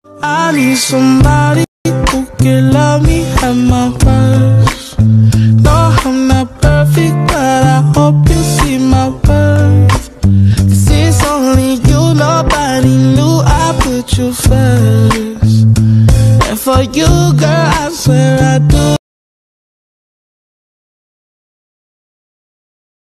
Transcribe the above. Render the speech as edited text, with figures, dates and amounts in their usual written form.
I need somebody who can love me at my worst. No, I'm not perfect, but I hope you see my worth. 'Cause it's only you, nobody knew I put you first. And for you, girl, I swear I do.